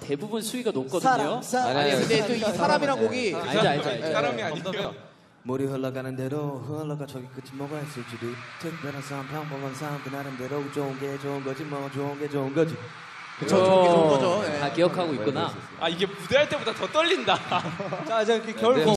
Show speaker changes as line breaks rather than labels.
대부분 수위가 높거든요.
아니 근데 또 이 사람이란 곡이
알죠.
사람이 아니에요.
물이 흘러가는 대로 흘러가 저기 끝이 뭐가 있을지도 특별한 삶 평범한 삶 그 나름대로 좋은 게 좋은 거지 뭐 좋은 게 좋은 거지.
그쵸, 좋은 거죠.
다 기억하고 있구나.
아 이게 무대할 때보다 더 떨린다.
자, 이제 겨울